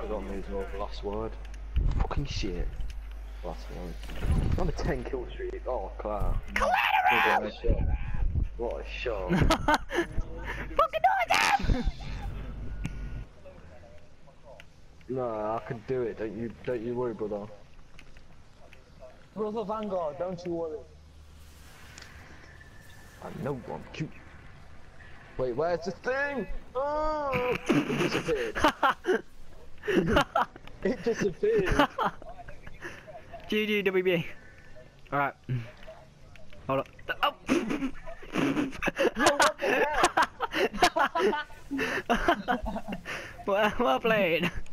got me as well, the last word. Fucking shit. Last word. I'm a 10 kill streak. Oh, Claire. Collateral! What a shot. Fucking do it, damn! No, I can do it. Don't you worry, brother. Brother Vanguard, don't you worry. I know I'm cute. Wait, where's the thing? Oh! It disappeared. It disappeared. GGWB. Alright. Hold up. Oh! Yo, what the hell? Well played.